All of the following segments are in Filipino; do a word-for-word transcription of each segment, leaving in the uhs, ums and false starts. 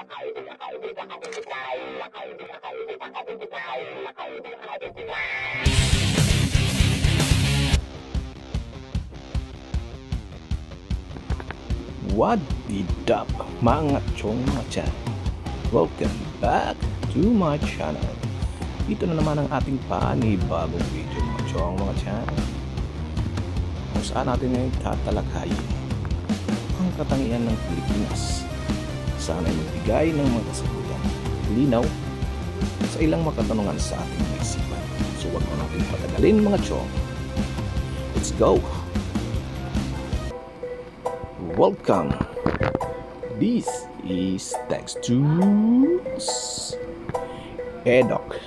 Wadidap mga chong machan, welcome back to my channel. Ito na naman ang ating panibagong video mga chong mga chan, kung saan natin ngayon tatalakayin ang katangian ng Pilipinas. Sana ay magbigay ng mga kasagutan, linaw sa ilang makatanungan sa ating isipan. So wag na natin patagalin mga chong, let's go! Welcome. This is Text to Edok.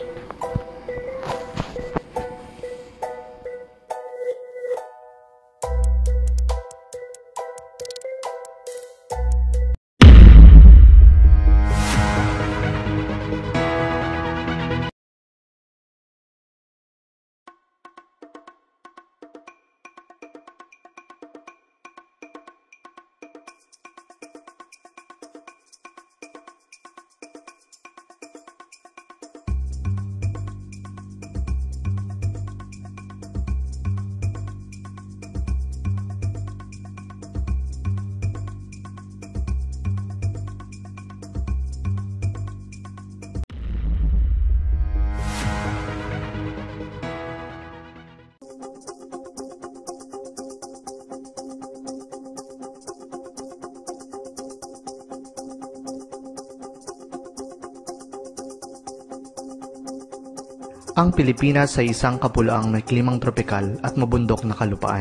Ang Pilipinas ay isang kapuluang may klimang tropikal at mabundok na kalupaan.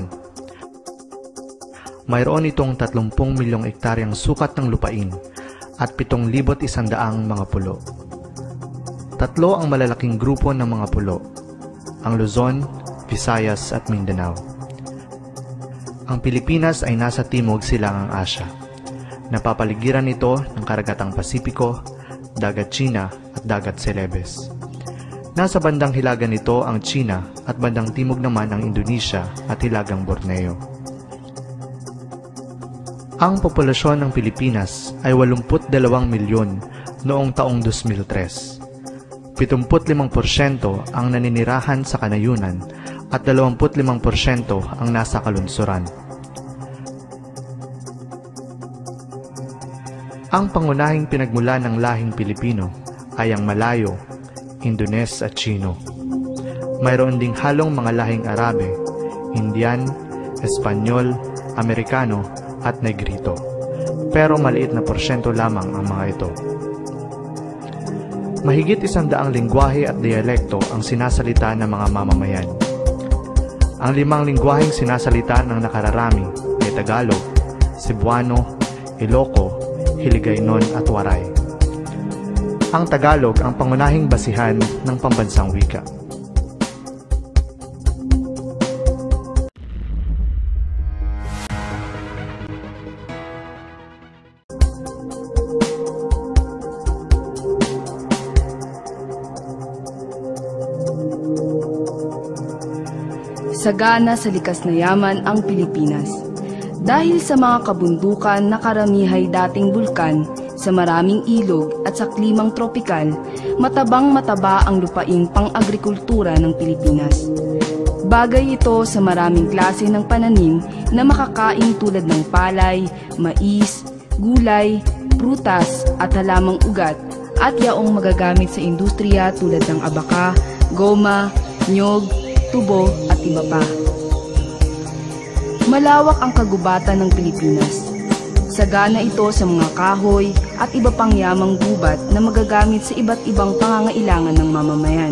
Mayroon itong tatlumpung milyong ektaryang sukat ng lupain at pitong libot isandaang mga pulo. Tatlo ang malalaking grupo ng mga pulo, ang Luzon, Visayas at Mindanao. Ang Pilipinas ay nasa timog silangang Asya. Napapaligiran ito ng karagatang Pasipiko, dagat China at dagat Celebes. Nasa bandang hilagan nito ang China at bandang timog naman ang Indonesia at hilagang Borneo. Ang populasyon ng Pilipinas ay walumpu't dalawang milyon noong taong two thousand three. Pitungput limang porsyento ang naninirahan sa kanayunan at dalawamput limang porsyento ang nasa kalunsuran. Ang pangunahing pinagmula ng lahing Pilipino ay ang Malayo, Indones at Chino. Mayroon ding halong mga lahing Arabe, Indian, Espanyol, Amerikano at Negrito. Pero maliit na porsyento lamang ang mga ito. Mahigit isang daang lingwahe at dialekto ang sinasalita ng mga mamamayan. Ang limang lingwaheng sinasalita ng nakararami ay Tagalog, Cebuano, Iloco, Hiligaynon at Waray. Ang Tagalog ang pangunahing basihan ng pambansang wika. Sagana sa likas na yaman ang Pilipinas. Dahil sa mga kabundukan na karamihay dating bulkan, sa maraming ilog at sa klimang tropikal, matabang-mataba ang lupaing pang-agrikultura ng Pilipinas. Bagay ito sa maraming klase ng pananim na makakain tulad ng palay, mais, gulay, prutas at halamang ugat at yaong magagamit sa industriya tulad ng abaka, goma, nyog, tubo at iba pa. Malawak ang kagubatan ng Pilipinas. Sagana ito sa mga kahoy at iba pang yamang gubat na magagamit sa iba't ibang pangangailangan ng mamamayan.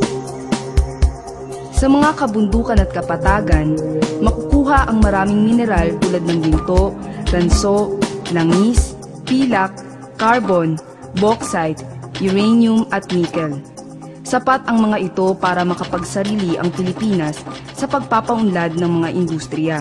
Sa mga kabundukan at kapatagan, makukuha ang maraming mineral tulad ng ginto, tanso, langis, pilak, carbon, bauxite, uranium at nickel. Sapat ang mga ito para makapagsarili ang Pilipinas sa pagpapaunlad ng mga industriya.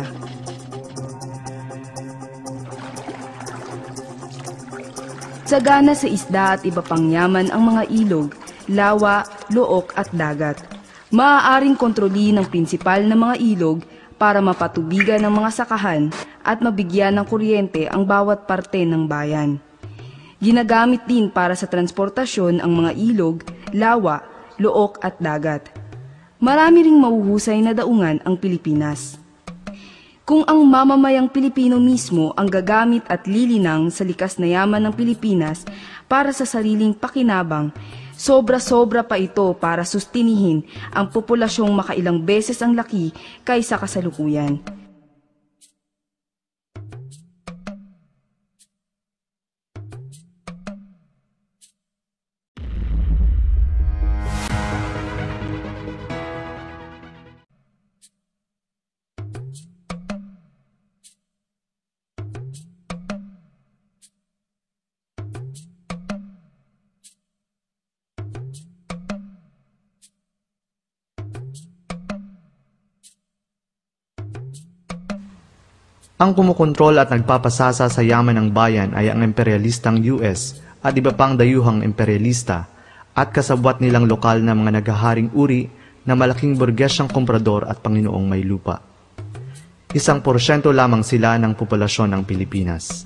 Sagana sa isda at iba pang yaman ang mga ilog, lawa, look at dagat. Maaaring kontrolin ng prinsipal na mga ilog para mapatubigan ng mga sakahan at mabigyan ng kuryente ang bawat parte ng bayan. Ginagamit din para sa transportasyon ang mga ilog, lawa, look at dagat. Marami ring mahuhusay na daungan ang Pilipinas. Kung ang mamamayang Pilipino mismo ang gagamit at lilinang sa likas na yaman ng Pilipinas para sa sariling pakinabang, sobra-sobra pa ito para sustinihin ang populasyong makailang beses ang laki kaysa kasalukuyan. Ang kumukontrol at nagpapasasa sa yaman ng bayan ay ang imperialistang U S at iba pang dayuhang imperialista at kasabwat nilang lokal na mga naghaharing uri na malaking burgesyang komprador at panginoong may lupa. Isang porsyento lamang sila ng populasyon ng Pilipinas.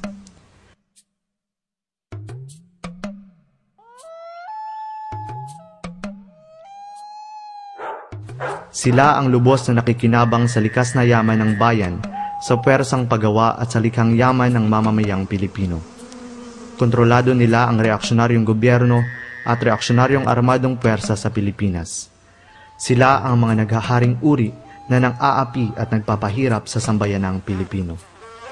Sila ang lubos na nakikinabang sa likas na yaman ng bayan, sa pwersang paggawa at sa likhang yaman ng mamamayang Pilipino. Kontrolado nila ang reaksyonaryong gobyerno at reaksyonaryong armadong pwersa sa Pilipinas. Sila ang mga naghaharing uri na nang-aapi at nagpapahirap sa sambayanang Pilipino.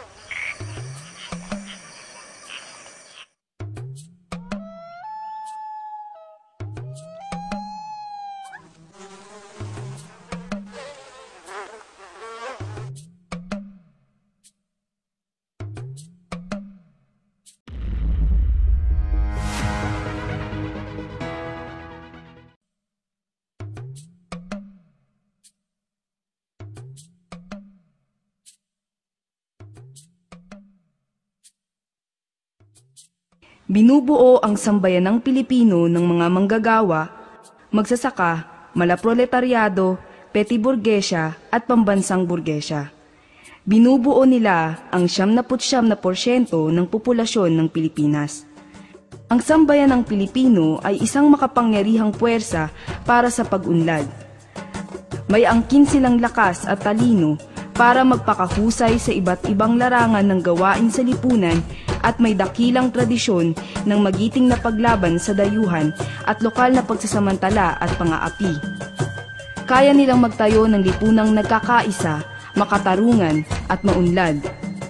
Binubuo ang sambayanang Pilipino ng mga manggagawa, magsasaka, malaproletaryado, petty burgesya at pambansang burgesya. Binubuo nila ang siyam na putsyam na porsyento ng populasyon ng Pilipinas. Ang sambayanang Pilipino ay isang makapangyarihang puwersa para sa pag-unlad. May angkin silang lakas at talino para magpakahusay sa iba't ibang larangan ng gawain sa lipunan at may dakilang tradisyon ng magiting na paglaban sa dayuhan at lokal na pagsasamantala at pang-aapi. Kaya nilang magtayo ng lipunang nagkakaisa, makatarungan at maunlad.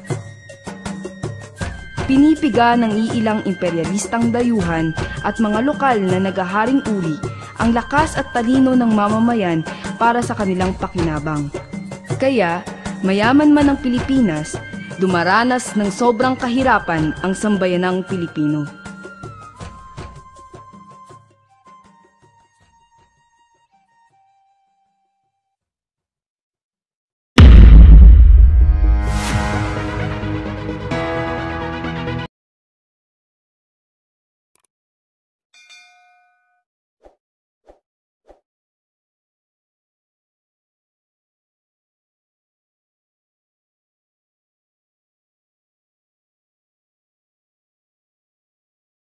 Pinipiga ng iilang imperialistang dayuhan at mga lokal na naghaharing uri ang lakas at talino ng mamamayan para sa kanilang pakinabang. Kaya, mayaman man ang Pilipinas, dumaranas ng sobrang kahirapan ang sambayanang Pilipino.